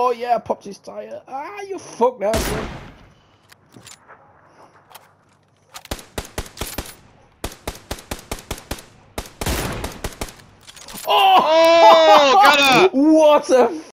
Oh yeah, I popped his tire. Ah, you fuck now, bro. Oh! Oh, got her! What a